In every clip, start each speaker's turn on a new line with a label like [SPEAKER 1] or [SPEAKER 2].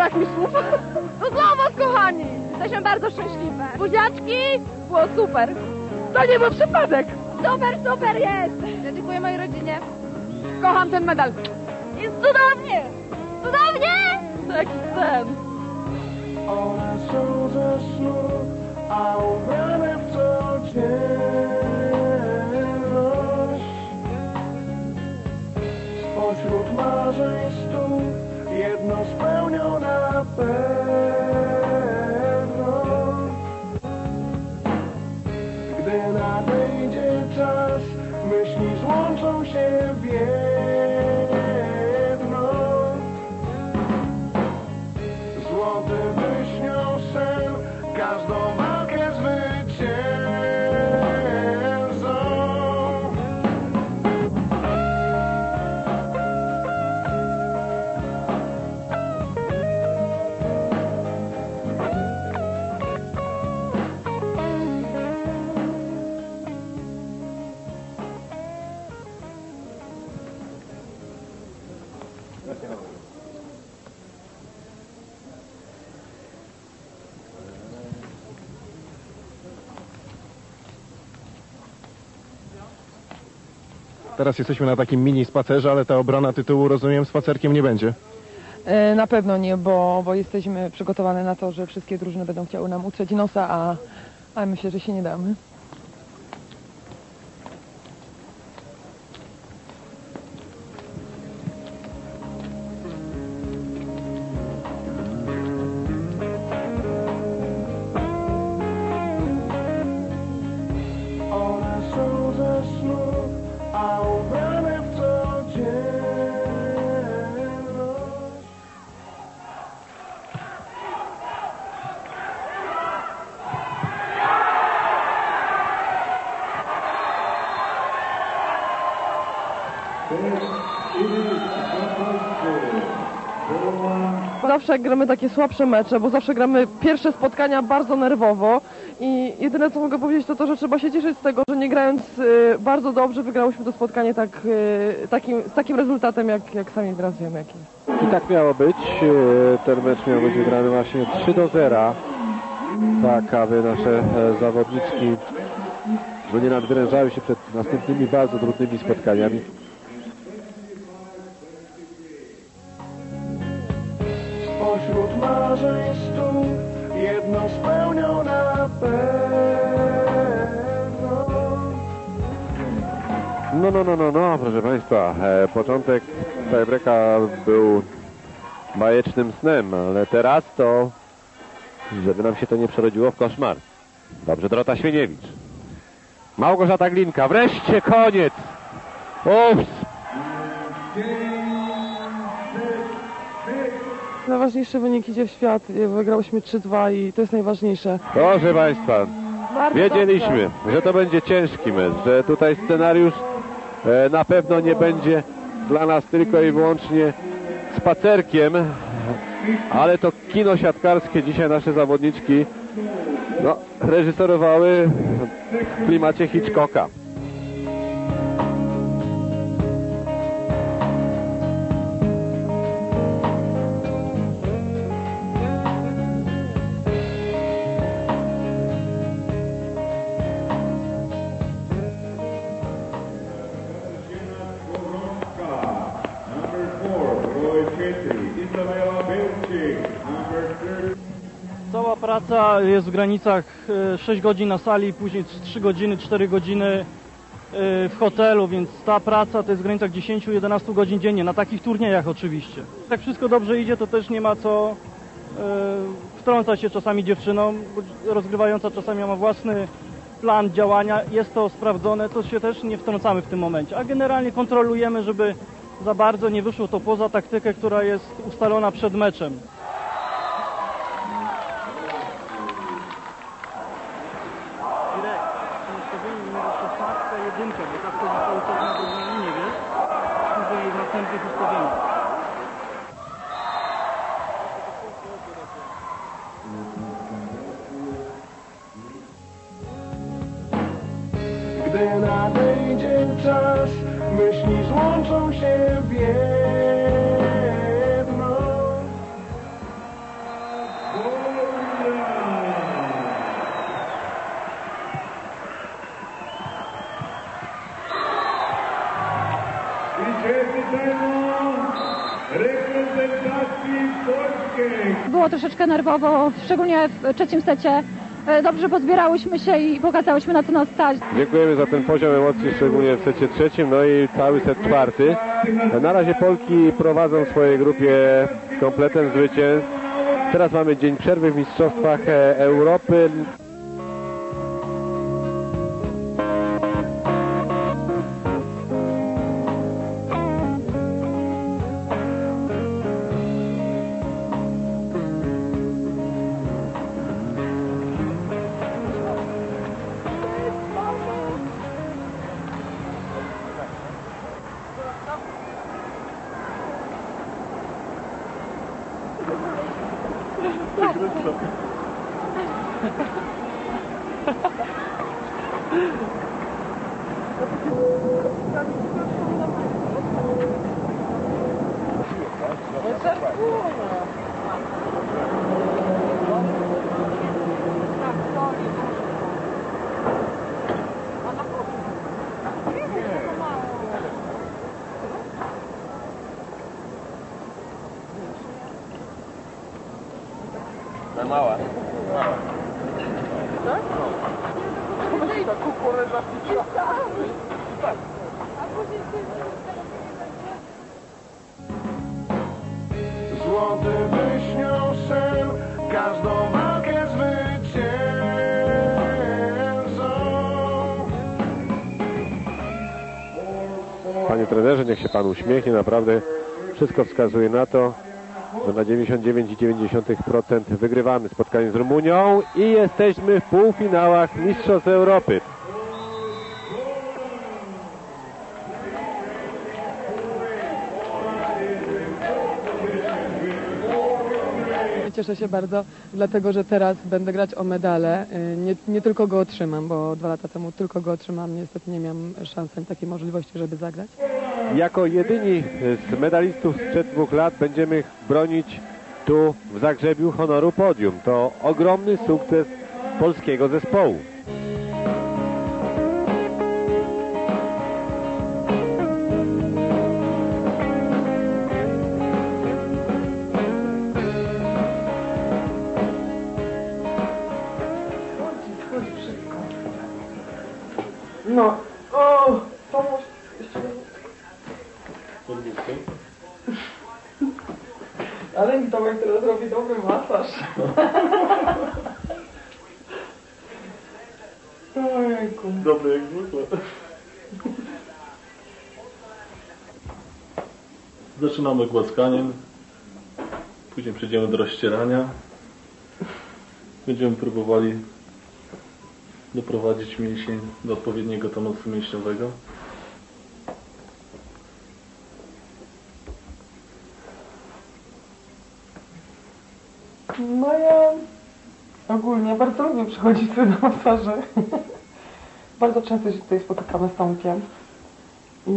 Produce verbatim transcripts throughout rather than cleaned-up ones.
[SPEAKER 1] brak mi słów. To dla was, kochani! Jesteśmy bardzo szczęśliwe. Buziaczki! Było super. To nie był przypadek. Super, super jest! Ja dziękuję mojej rodzinie. Kocham ten medal. Jest cudownie! Cudownie! To jakiś sen.
[SPEAKER 2] One są ze snu, a ubrane w codzienność. Spośród marzeń stu jedno spełnią na pewno. Gdy nadejdzie czas, myśli złączą się w jedno. Złoty wyśnią sen, każdą walkę zwyciężą.
[SPEAKER 3] Teraz jesteśmy na takim mini spacerze, ale ta obrona tytułu, rozumiem, spacerkiem nie będzie.
[SPEAKER 4] E, na pewno nie, bo, bo jesteśmy przygotowane na to, że wszystkie drużyny będą chciały nam utrzeć nosa, a, a myślę, że się nie damy.
[SPEAKER 1] Zawsze jak gramy takie słabsze mecze, bo zawsze gramy pierwsze spotkania bardzo nerwowo i jedyne co mogę powiedzieć to to, że trzeba się cieszyć z tego, że nie grając y, bardzo dobrze wygrałyśmy to spotkanie tak, y, takim, z takim rezultatem jak, jak sami teraz wiemy jaki.
[SPEAKER 5] I tak miało być. Ten mecz miał być wygrany właśnie trzy do zera. Tak, aby nasze zawodniczki no nie nadwyrężały się przed następnymi bardzo trudnymi spotkaniami.
[SPEAKER 2] Spośród marzeń stu jedno spełnią na pewno.
[SPEAKER 5] No, no, no, no, no, proszę Państwa, e, początek tiebreaka był bajecznym snem, ale teraz to, żeby nam się to nie przerodziło w koszmar. Dobrze, Dorota Świniewicz. Małgorzata Glinka, wreszcie koniec! Ups!
[SPEAKER 1] Najważniejszy wynik idzie w świat, wygrałyśmy trzy dwa i to jest najważniejsze.
[SPEAKER 5] Proszę Państwa,
[SPEAKER 1] Bardzo
[SPEAKER 5] wiedzieliśmy,
[SPEAKER 1] dobrze.
[SPEAKER 5] że to będzie ciężki mecz, że tutaj scenariusz e, na pewno nie będzie dla nas tylko i wyłącznie spacerkiem, ale to kino siatkarskie dzisiaj nasze zawodniczki no, reżyserowały w klimacie Hitchcocka.
[SPEAKER 6] Cała praca jest w granicach sześć godzin na sali, później trzy godziny, cztery godziny w hotelu, więc ta praca to jest w granicach dziesięć do jedenastu godzin dziennie, na takich turniejach oczywiście. Jak wszystko dobrze idzie, to też nie ma co wtrącać się czasami dziewczynom, bo rozgrywająca czasami ma własny plan działania, jest to sprawdzone, to się też nie wtrącamy w tym momencie, a generalnie kontrolujemy, żeby za bardzo nie wyszło to poza taktykę, która jest ustalona przed meczem. Jedynkę, bo tak wchodzi cały czas na drugą linię, wiesz? Później w następnych ustawieniach.
[SPEAKER 2] Gdy nadejdzie czas, myśli złączą się w jedno. reprezentacji polskiej.
[SPEAKER 1] Było troszeczkę nerwowo, szczególnie w trzecim secie. Dobrze pozbierałyśmy się i pokazałyśmy, na co nas stać.
[SPEAKER 5] Dziękujemy za ten poziom emocji, szczególnie w secie trzecim, no i cały set czwarty. Na razie Polki prowadzą w swojej grupie kompletem zwycięstw. Teraz mamy dzień przerwy w Mistrzostwach Europy.
[SPEAKER 3] Mała.
[SPEAKER 2] Złoty wyśnią sen, każdą walkę zwycięzą.
[SPEAKER 5] Panie trenerze, niech się pan uśmiechnie, naprawdę wszystko wskazuje na to, że na dziewięćdziesiąt dziewięć przecinek dziewięć procent wygrywamy spotkanie z Rumunią i jesteśmy w półfinałach Mistrzostw Europy.
[SPEAKER 4] Cieszę się bardzo, dlatego że teraz będę grać o medale. Nie, nie tylko go otrzymam, bo dwa lata temu tylko go otrzymam. Niestety nie miałem szansy, takiej możliwości, żeby zagrać.
[SPEAKER 5] Jako jedyni z medalistów sprzed dwóch lat będziemy bronić tu w Zagrzebiu honoru podium. To ogromny sukces polskiego zespołu.
[SPEAKER 4] No, o, pomóż. Ale mi Tomek teraz robi dobry masaż. Ojejku.
[SPEAKER 3] Dobry jak zwykle. Zaczynamy głaskaniem. Później przejdziemy do rozcierania. Będziemy próbowali doprowadzić mięsień do odpowiedniego tonusu mięśniowego.
[SPEAKER 4] No ja ogólnie bardzo lubię przychodzić tutaj na masaże. Bardzo często się tutaj spotykamy z Tomkiem i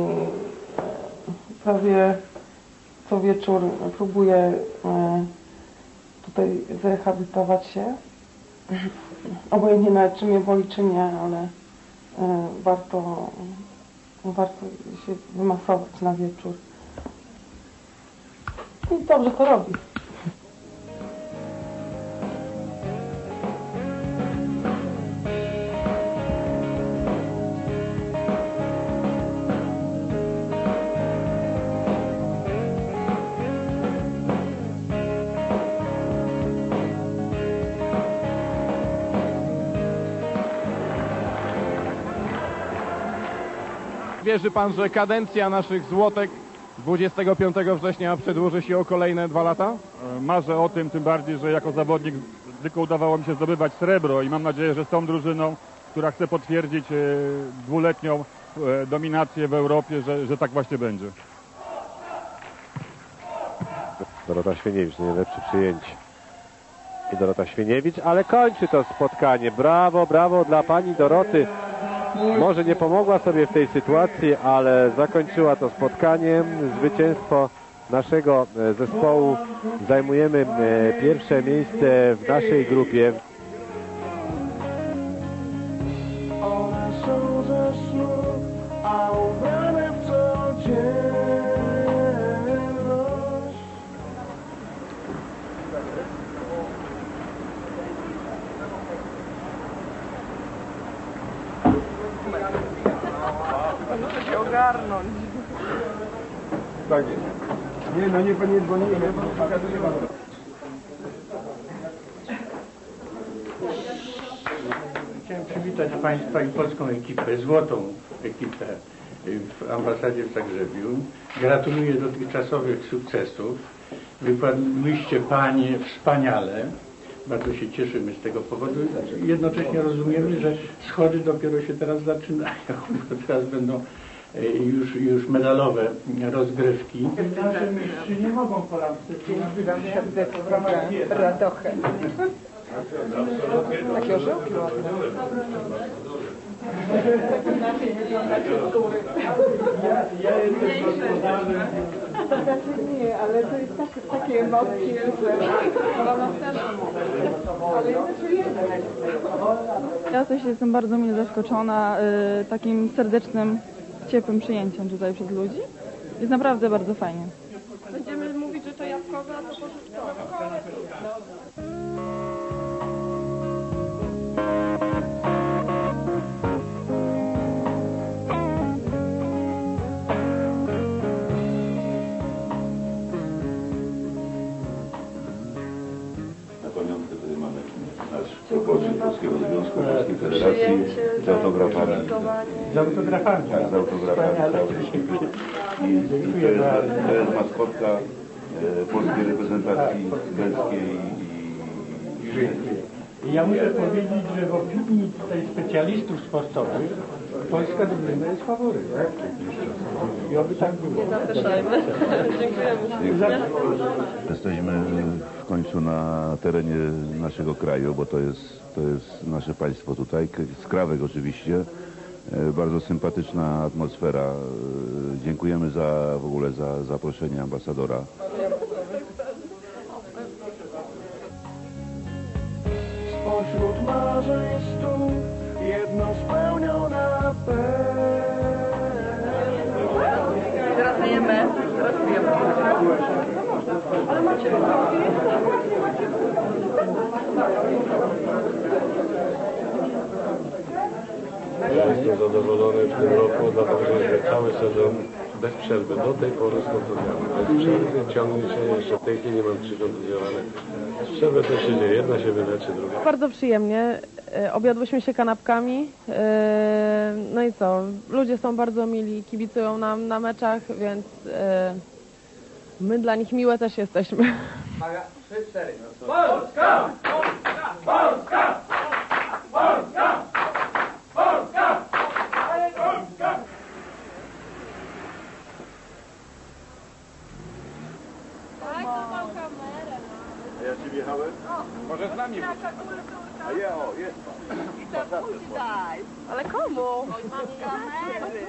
[SPEAKER 4] prawie co wieczór próbuję tutaj zrehabilitować się. Obojętnie nawet czy mnie boli, czy nie, ale warto, warto się wymasować na wieczór. I dobrze to robi.
[SPEAKER 3] Wierzy pan, że kadencja naszych złotek dwudziestego piątego września przedłuży się o kolejne dwa lata?
[SPEAKER 7] Marzę o tym, tym bardziej, że jako zawodnik tylko udawało mi się zdobywać srebro i mam nadzieję, że z tą drużyną, która chce potwierdzić dwuletnią dominację w Europie, że, że tak właśnie będzie.
[SPEAKER 5] Dorota Świniewicz, najlepsze przyjęcie. I Dorota Świniewicz, ale kończy to spotkanie. Brawo, brawo dla pani Doroty. Może nie pomogła sobie w tej sytuacji, ale zakończyła to spotkanie. Zwycięstwo naszego zespołu. Zajmujemy pierwsze miejsce w naszej grupie.
[SPEAKER 2] One są ze snu, a ubrane w co dzień.
[SPEAKER 1] ogarnąć.
[SPEAKER 2] Tak jest. Nie, no nie, nie dzwonimy, bo pokazuje wam.
[SPEAKER 8] Chciałem przywitać Państwa i polską ekipę, złotą ekipę w ambasadzie w Zagrzebiu. Gratuluję dotychczasowych sukcesów. Wypadłyście Panie wspaniale. Bardzo się cieszymy z tego powodu. Jednocześnie rozumiemy, że schody dopiero się teraz zaczynają, bo teraz będą już, już medalowe rozgrywki. Nasze mistrzy nie mogą po lampce.
[SPEAKER 4] Radochę. Takie orzełki ładne.
[SPEAKER 8] Ja jestem gospodarzem.
[SPEAKER 4] Nie, ale to jest takie, takie emocje, że mam następną. Ale
[SPEAKER 1] Ja też jestem bardzo mile zaskoczona y, takim serdecznym, ciepłym przyjęciem tutaj przez ludzi. Jest naprawdę bardzo fajnie. Będziemy mówić, że to jabłkowe, a to porzeczkowe.
[SPEAKER 9] Na pamiątkę tutaj mamy nasz propozyt Polskiego Związku, Polskiej Federacji z autografami.
[SPEAKER 8] Z autografami.
[SPEAKER 9] Tak, z autografami całej ekipy. I to jest, to jest maskotka e, polskiej reprezentacji męskiej i...
[SPEAKER 8] Ja muszę powiedzieć, że w opinii tutaj specjalistów sportowych polska drużyna jest faworytem. I oby tak było.
[SPEAKER 1] Zapraszajmy. Dziękujemy.
[SPEAKER 9] Jesteśmy w końcu na terenie naszego kraju, bo to jest, to jest nasze państwo tutaj, Skrawek oczywiście. Bardzo sympatyczna atmosfera. Dziękujemy za w ogóle za zaproszenie ambasadora.
[SPEAKER 2] Spośród marzeń stu jedno spełniona pewno.
[SPEAKER 1] Teraz jemy. Teraz jemy. Ale macie
[SPEAKER 10] Ja jestem zadowolony w tym roku, dlatego że cały sezon bez przerwy do tej pory z kontuzjami. Bez przerwy ciągnie się, jeszcze w tej chwili mam trzy kontuzjowane. Z przerwy też się dzieje, jedna się wyleczy, druga.
[SPEAKER 1] Bardzo przyjemnie. Objadłyśmy się kanapkami. No i co? Ludzie są bardzo mili, kibicują nam na meczach, więc my dla nich miłe też jesteśmy.
[SPEAKER 2] Polska! Polska! Polska! Polska! Polska! Polska!
[SPEAKER 1] Tak, to mam kamerę.
[SPEAKER 9] A ja ci wjechałem?
[SPEAKER 3] Może z nami być.
[SPEAKER 9] A ja, o, jest pan.
[SPEAKER 1] I to pójdź daj. Ale komu? Oj, mam kamery.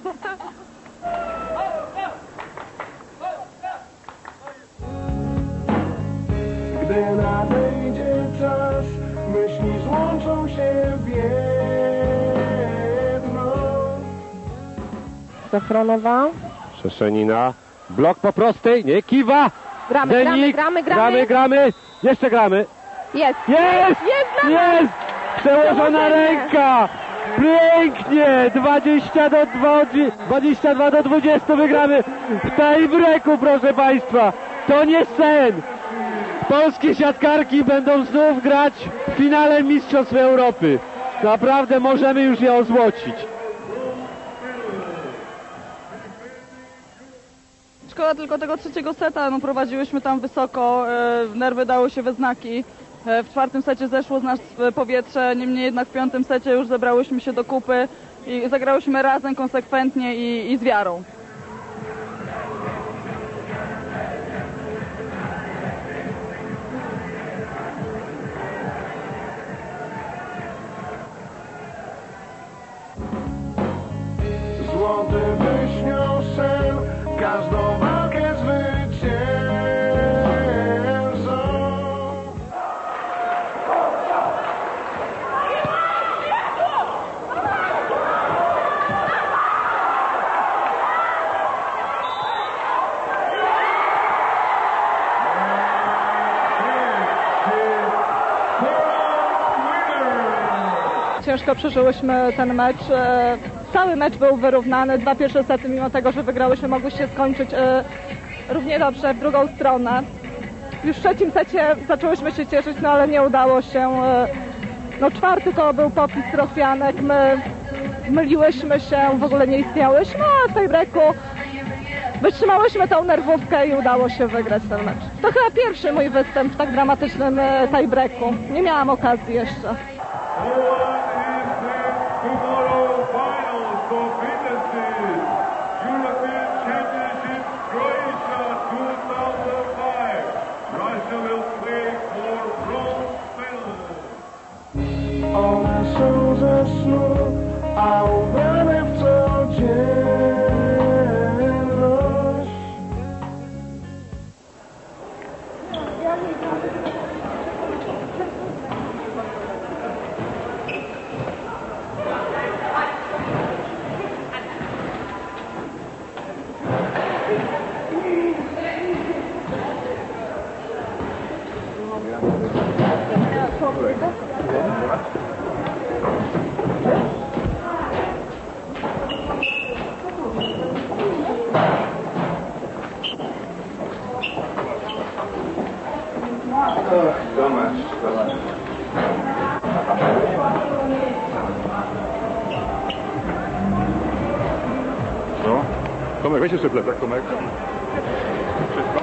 [SPEAKER 2] Gdy nadejdzie czas, myśli złączą się w jedno.
[SPEAKER 5] Safronowa. Szeszenina. Blok po prostej, nie kiwa.
[SPEAKER 1] Gramy,
[SPEAKER 5] Denik.
[SPEAKER 1] gramy, gramy,
[SPEAKER 5] gramy, gramy. Jeszcze gramy.
[SPEAKER 1] Jest!
[SPEAKER 5] Jest!
[SPEAKER 1] Jest!
[SPEAKER 5] Jest! Przełożona ręka! Pięknie! dwadzieścia do dwudziestu, dwadzieścia dwa do dwudziestu wygramy w tiebreaku, proszę Państwa. To nie sen. Polskie siatkarki będą znów grać w finale Mistrzostw Europy. Naprawdę możemy już je ozłocić.
[SPEAKER 1] Szkoda tylko tego trzeciego seta, no prowadziłyśmy tam wysoko, e, nerwy dały się we znaki. E, w czwartym secie zeszło z nas powietrze, niemniej jednak w piątym secie już zebrałyśmy się do kupy i zagrałyśmy razem konsekwentnie i, i z wiarą.
[SPEAKER 2] Złoty wyśnią sen, każdą walkę zwyciężą.
[SPEAKER 4] Ciężko
[SPEAKER 1] ciężko przeżyłyśmy ten mecz. E, cały mecz był wyrównany. Dwa pierwsze sety, mimo tego, że wygrałyśmy, mogły się skończyć e, równie dobrze w drugą stronę. Już w trzecim secie zaczęłyśmy się cieszyć, no ale nie udało się. E, no czwarty to był popis Rosjanek. My myliłyśmy się, w ogóle nie istniałyśmy, a w tej breaku wytrzymałyśmy tą nerwówkę i udało się wygrać ten mecz. To chyba pierwszy mój występ w tak dramatycznym tiebreaku. Nie miałam okazji jeszcze.
[SPEAKER 11] One są ze snu, a ubrane w codzienność.
[SPEAKER 7] No, Tomek, weź jeszcze plecak, Tomek. Wszystko?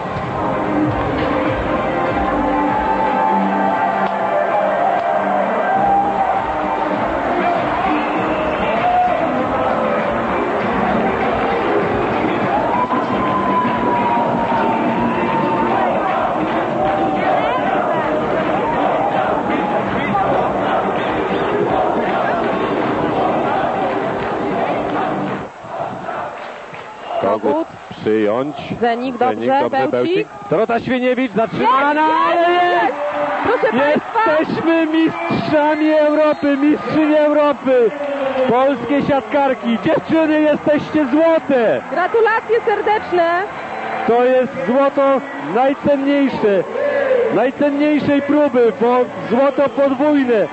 [SPEAKER 5] Kogut przyjąć.
[SPEAKER 1] Zenik, dobrze,
[SPEAKER 5] Zenik, dobrze
[SPEAKER 1] Bełcik.
[SPEAKER 5] Bełcik. Dorota Świniewicz zatrzymana, ale jest!
[SPEAKER 1] Proszę Państwa,
[SPEAKER 5] Jesteśmy mistrzami Europy, mistrzyni Europy. Polskie siatkarki. Dziewczyny, jesteście złote.
[SPEAKER 1] gratulacje serdeczne.
[SPEAKER 5] To jest złoto najcenniejsze. Najcenniejszej próby, bo złoto podwójne.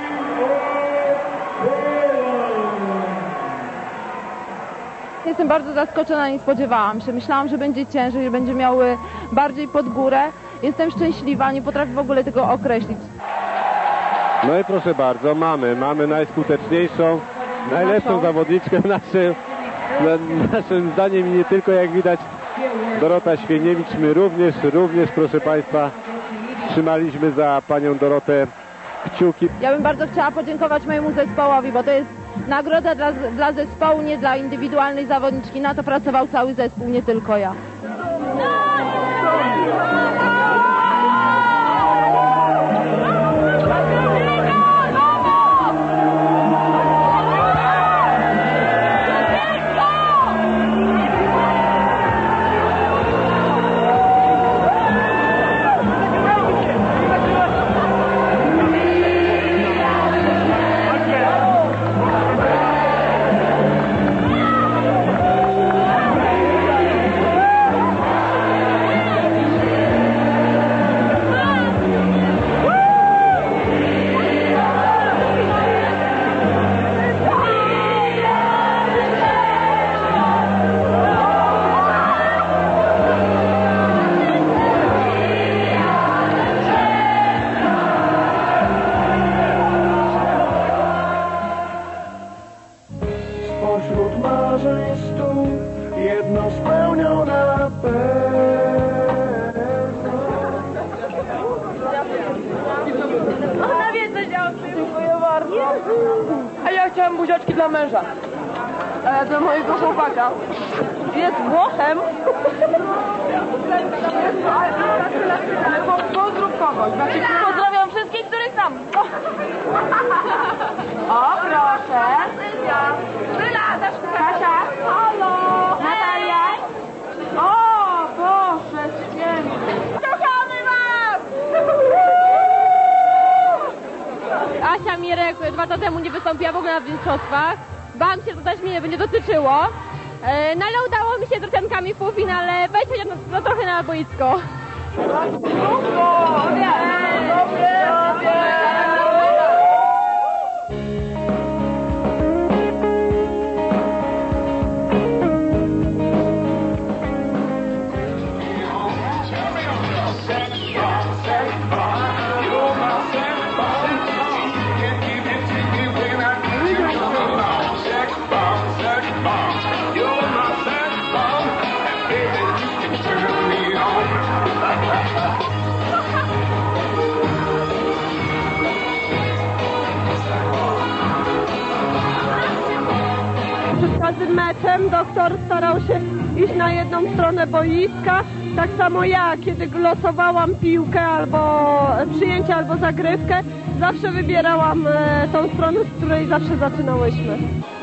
[SPEAKER 1] Jestem bardzo zaskoczona, nie spodziewałam się. Myślałam, że będzie ciężej, że będzie miały bardziej pod górę. Jestem szczęśliwa, nie potrafię w ogóle tego określić.
[SPEAKER 5] No i proszę bardzo, mamy, mamy najskuteczniejszą, najlepszą
[SPEAKER 1] Naszą.
[SPEAKER 5] zawodniczkę naszym, na, naszym zdaniem i nie tylko, jak widać, Dorota Świniewicz. My również, również proszę Państwa, trzymaliśmy za panią Dorotę kciuki.
[SPEAKER 1] Ja bym bardzo chciała podziękować mojemu zespołowi, bo to jest nagroda dla, dla zespołu, nie dla indywidualnej zawodniczki. Na to pracował cały zespół, nie tylko ja.
[SPEAKER 11] Spośród marzeń stu jedno spełnią na pewno.
[SPEAKER 1] Ona wie, co się dziękuję bardzo. A ja chciałem buziaczki dla męża. E, dla mojego chłopaka. Jest Włochem. Pozdrów kogoś. Pozdrawiam wszystkich, których znam. O, proszę. Wylatasz, Kasia. Halo. Natalia. O, Boże, święty. Kochamy was! Asia Mirek dwa lata temu nie wystąpiła w ogóle na mistrzostwach. Bałam się, że to też mnie nie będzie dotyczyło. E, no ale udało mi się z Rosjankami w półfinale wejść chociaż no, no, trochę na boisko.
[SPEAKER 12] przed każdym meczem doktor starał się iść na jedną stronę boiska. Tak samo ja, kiedy losowałam piłkę albo przyjęcie, albo zagrywkę, zawsze wybierałam tą stronę, z której zawsze zaczynałyśmy.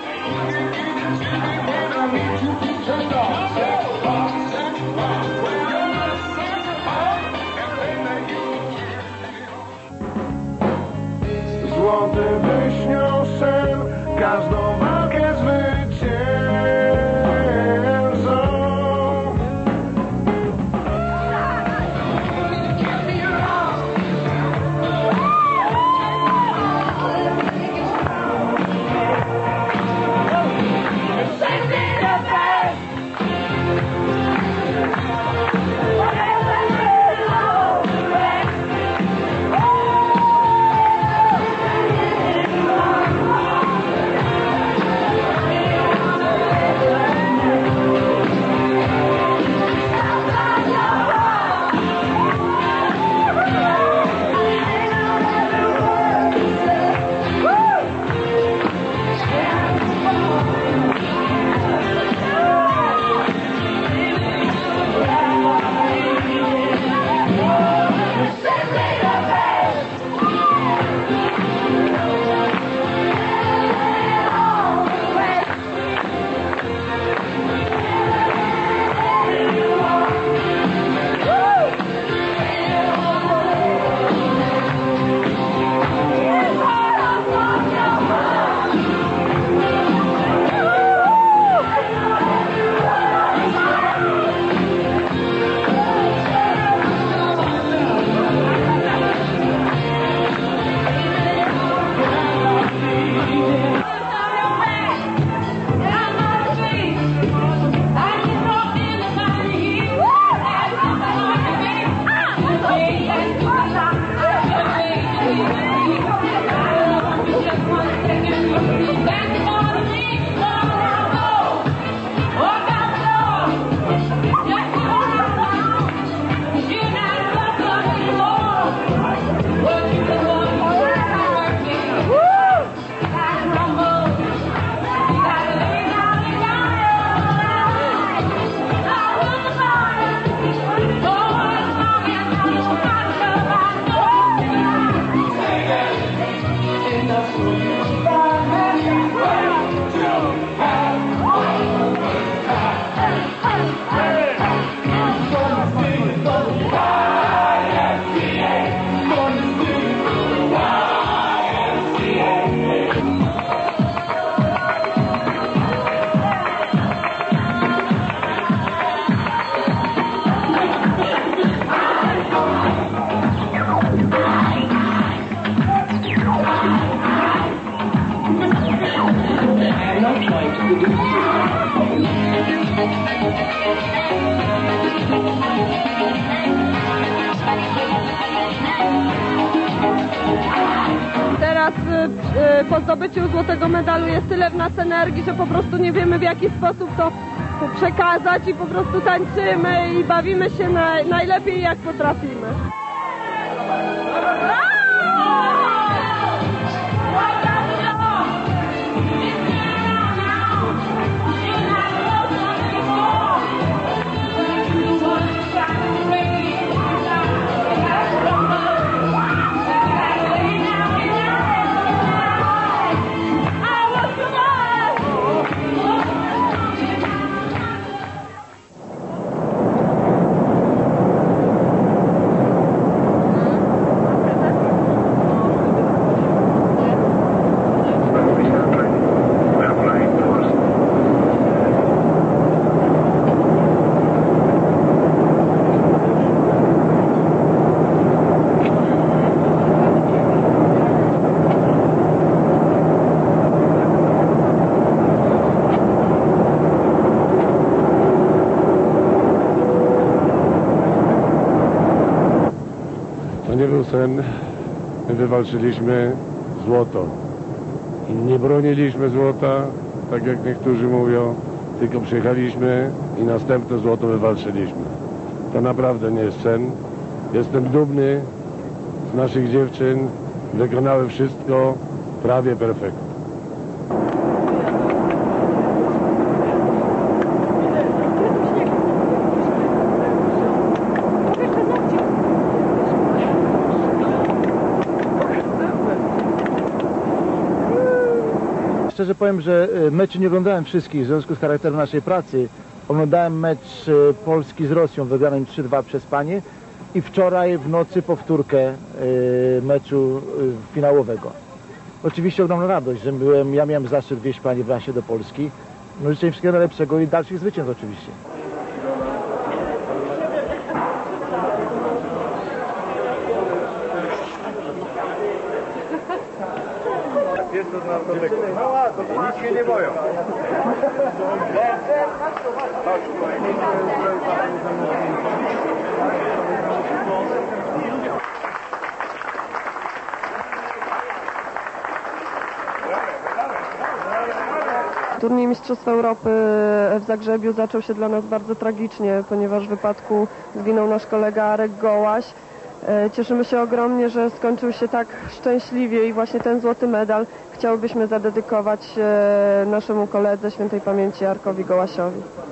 [SPEAKER 11] Złoty wyśnią sen, każdą walkę zwyciężą.
[SPEAKER 12] Teraz po zdobyciu złotego medalu jest tyle w nas energii, że po prostu nie wiemy, w jaki sposób to przekazać i po prostu tańczymy i bawimy się na, najlepiej jak potrafimy.
[SPEAKER 2] nie był sen. My wywalczyliśmy złoto. I nie broniliśmy złota, tak jak niektórzy mówią, tylko przyjechaliśmy i następne złoto wywalczyliśmy. To naprawdę nie jest sen. Jestem dumny z naszych dziewczyn. Wykonały wszystko prawie perfekt.
[SPEAKER 13] szczerze powiem, że meczy nie oglądałem wszystkich w związku z charakterem naszej pracy. Oglądałem mecz Polski z Rosją wygranym trzy dwa przez panie i wczoraj w nocy powtórkę meczu finałowego. Oczywiście ogromna radość, że byłem, ja miałem zaszczyt wieźć panie w rasie do Polski. No życzę im wszystkiego najlepszego i dalszych zwycięstw oczywiście.
[SPEAKER 14] Jest to narkotyk. No ładnie, nic się nie boją.
[SPEAKER 12] Turniej Mistrzostw Europy w Zagrzebiu zaczął się dla nas bardzo tragicznie, ponieważ w wypadku zginął nasz kolega Arek Gołaś. Cieszymy się ogromnie, że skończył się tak szczęśliwie i właśnie ten złoty medal chciałbyśmy zadedykować naszemu koledze świętej pamięci Arkowi Gołasiowi.